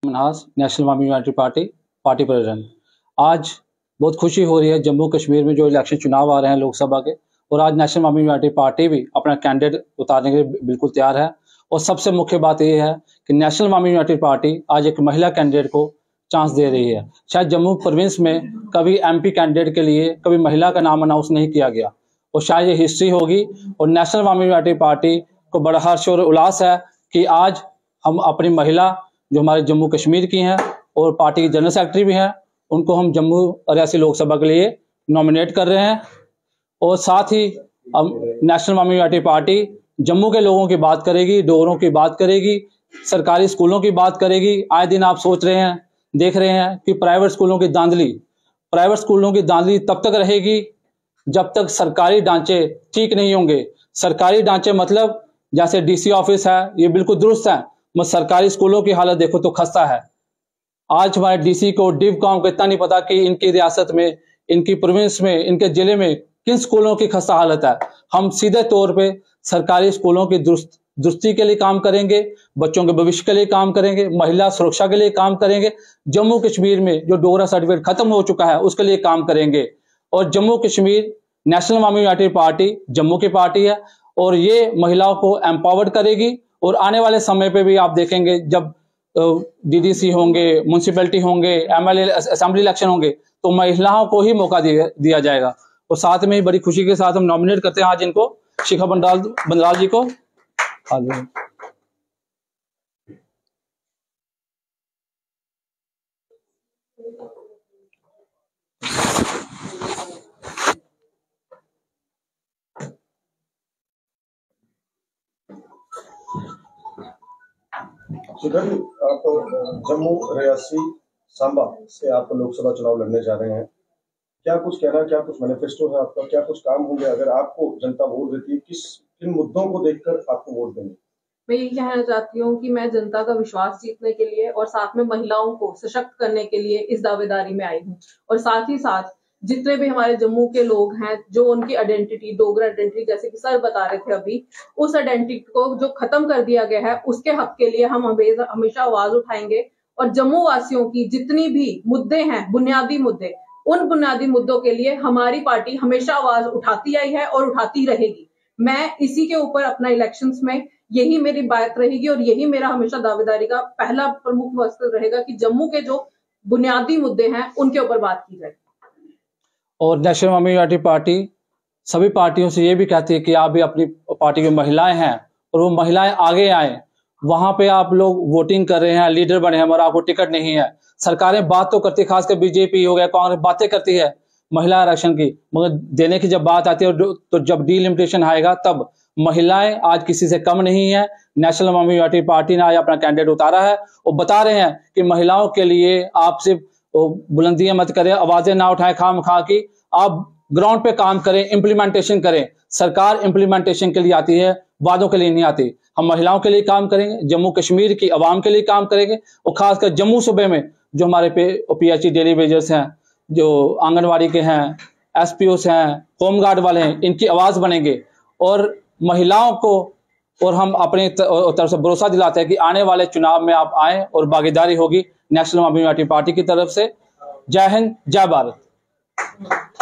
Manhas national Awami united party president. आज बहुत खुशी हो रही है जम्मू कश्मीर में जो इलेक्शन चुनाव आ रहे हैं लोकसभा के, और आज नेशनल अवामी यूनाइटेड पार्टी भी अपना कैंडिडेट उतारने के लिए बिल्कुल तैयार है। और सबसे मुख्य बात यह है कि नेशनल अवामी यूनाइटेड पार्टी आज एक महिला कैंडिडेट को चांस दे रही है। शायद जम्मू प्रोविंस में कभी एमपी कैंडिडेट के लिए कभी महिला का नाम अनाउंस नहीं किया गया, और शायद ये हिस्ट्री होगी। और नेशनल अवामी यूनाइटेड पार्टी को बड़ा हर्ष और उल्लास है कि आज हम अपनी महिला जो हमारे जम्मू कश्मीर की हैं और पार्टी की जनरल सेक्रेटरी भी हैं, उनको हम जम्मू रियासी लोकसभा के लिए नॉमिनेट कर रहे हैं। और साथ ही हम national Awami united party Jammu के लोगों की बात करेगी, डोगरों की बात करेगी, सरकारी स्कूलों की बात करेगी। आए दिन आप सोच रहे हैं, देख रहे हैं कि प्राइवेट स्कूलों की धांधली तब तक रहेगी जब तक सरकारी ढांचे ठीक नहीं होंगे। सरकारी ढांचे मतलब जैसे डीसी ऑफिस है, ये बिल्कुल दुरुस्त है, मगर सरकारी स्कूलों की हालत देखो तो खस्ता है। आज हमारे डीसी को, डिवकॉम को इतना नहीं पता कि इनकी रियासत में, इनकी प्रोविंस में, इनके जिले में किन स्कूलों की खस्ता हालत है। हम सीधे तौर पे सरकारी स्कूलों की दुरुस्ती के लिए काम करेंगे, बच्चों के भविष्य के लिए काम करेंगे, महिला सुरक्षा के लिए काम करेंगे, जम्मू कश्मीर में जो डोगरा सर्टिफिकेट खत्म हो चुका है उसके लिए काम करेंगे। और Jammu Kashmir national Awami united party Jammu की पार्टी है और ये महिलाओं को एम्पावर्ड करेगी। और आने वाले समय पे भी आप देखेंगे जब डीडीसी होंगे, म्यूनसिपैलिटी होंगे, एमएलए असेंबली इलेक्शन होंगे तो महिलाओं को ही मौका दिया जाएगा। और साथ में ही बड़ी खुशी के साथ हम नॉमिनेट करते हैं आज इनको, शिखा बंदराल जी को। सुधर, आप जम्मू रियासी सांबा से आप लोकसभा चुनाव लड़ने जा रहे हैं। क्या कुछ कहना, क्या कुछ मैनिफेस्टो है आपका, क्या कुछ काम होंगे अगर आपको जनता वोट देती है? किन मुद्दों को देखकर आपको वोट देंगे? मैं यही कहना चाहती हूँ कि मैं जनता का विश्वास जीतने के लिए और साथ में महिलाओं को सशक्त करने के लिए इस दावेदारी में आई हूँ। और साथ ही साथ जितने भी हमारे जम्मू के लोग हैं जो उनकी आइडेंटिटी, डोगरा आइडेंटिटी, जैसे कि सर बता रहे थे अभी, उस आइडेंटिटी को जो खत्म कर दिया गया है उसके हक के लिए हम हमेशा आवाज उठाएंगे। और जम्मू वासियों की जितनी भी मुद्दे हैं, बुनियादी मुद्दे, उन बुनियादी मुद्दों के लिए हमारी पार्टी हमेशा आवाज उठाती आई है और उठाती रहेगी। मैं इसी के ऊपर अपना इलेक्शंस में यही मेरी बात रहेगी और यही मेरा हमेशा दावेदारी का पहला प्रमुख मकसद रहेगा कि जम्मू के जो बुनियादी मुद्दे हैं उनके ऊपर बात की जाए। और नेशनल अवामी यूनाइटेड पार्टी सभी पार्टियों से ये भी कहती है कि आप भी अपनी पार्टी की महिलाएं हैं और वो महिलाएं आगे आए। वहां पे आप लोग वोटिंग कर रहे हैं, लीडर बने हैं, मगर आपको टिकट नहीं है। सरकारें बात तो करती, खासकर बीजेपी हो गया, कांग्रेस बातें करती है महिला आरक्षण की, मगर देने की जब बात आती है तो जब डीलिमिटेशन आएगा तब महिलाएं आज किसी से कम नहीं है। नेशनल अवामी यूनाइटेड पार्टी ने आज अपना कैंडिडेट उतारा है और बता रहे हैं कि महिलाओं के लिए आप सिर्फ बुलंदियां मत करें, आवाजें ना उठाएं खाम-खा की, आप ग्राउंड पे काम करें, इंप्लीमेंटेशन करें। सरकार इंप्लीमेंटेशन के लिए आती है, वादों के लिए नहीं आती। हम महिलाओं के लिए काम करेंगे, जम्मू कश्मीर की आवाम के लिए काम करेंगे, और खासकर जम्मू सूबे में जो हमारे पीएचई डेली वेजर्स हैं, जो आंगनवाड़ी के हैं, एसपीओस हैं, होमगार्ड वाले हैं, इनकी आवाज बनेंगे। और महिलाओं को और हम अपनी तरफ से भरोसा दिलाते हैं कि आने वाले चुनाव में आप आए और भागीदारी होगी नेशनल अवामी यूनाइटेड पार्टी की तरफ से। जय हिंद, जय भारत।